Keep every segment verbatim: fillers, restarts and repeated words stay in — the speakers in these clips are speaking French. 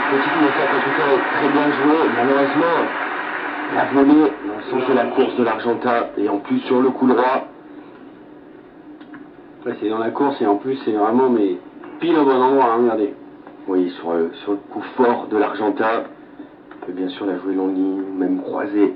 Petite montée en tout cas est très bien jouée. Malheureusement, la volée dans le sens de la course de l'Argentin et en plus sur le coup droit. Ouais, c'est dans la course et en plus c'est vraiment mais pile au bon endroit, hein, regardez. Oui, sur, le- sur le coup fort de l'Argentin. On peut bien sûr la jouer longue ligne, même croisée.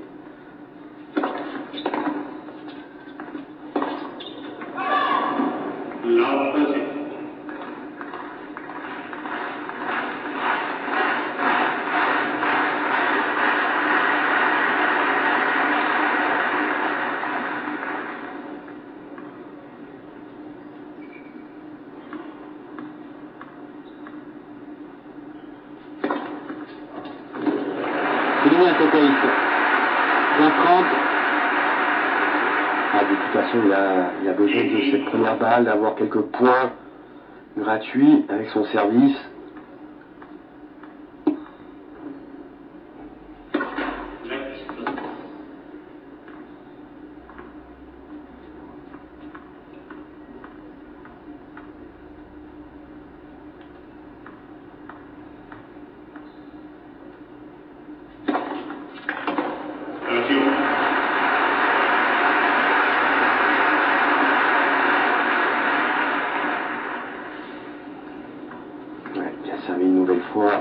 C'est bien cette ace. vingt trente. Ah, de toute façon, il a, il a besoin de cette première balle, d'avoir quelques points gratuits avec son service. Ouais, bien servi une nouvelle fois.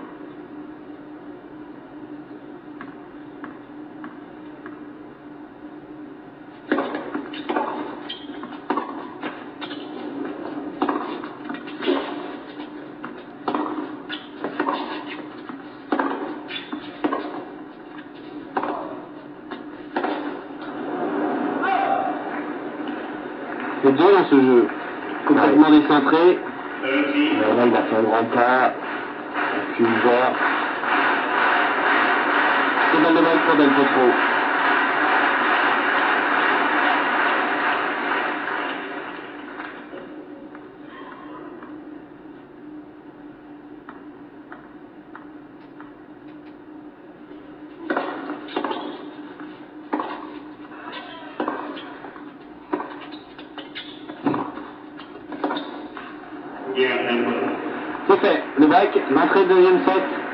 C'est deux dans ce jeu. Complètement Ouais. décentré. Euh, là, il a fait un grand pas. Un cul ouvert. C'est balle de balle pour Del Potro. C'est fait. Le bac, l'entrée de deuxième set.